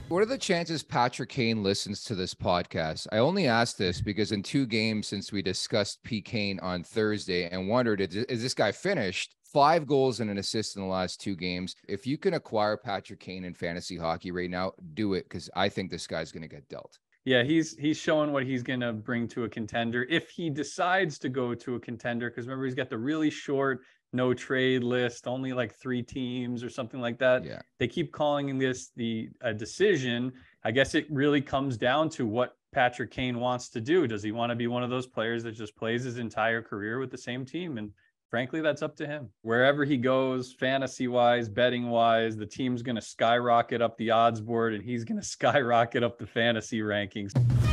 What are the chances Patrick Kane listens to this podcast? I only asked this because in 2 games since we discussed P. Kane on Thursday and wondered, is this guy finished? 5 goals and an assist in the last 2 games. If you can acquire Patrick Kane in fantasy hockey right now, do it, because I think this guy's going to get dealt. Yeah, he's showing what he's going to bring to a contender if he decides to go to a contender, because remember, he's got the really short no trade list, only like 3 teams or something like that. Yeah. They keep calling this a decision. I guess it really comes down to what Patrick Kane wants to do. Does he want to be one of those players that just plays his entire career with the same team? And frankly, that's up to him. Wherever he goes, fantasy wise, betting wise, the team's going to skyrocket up the odds board and he's going to skyrocket up the fantasy rankings.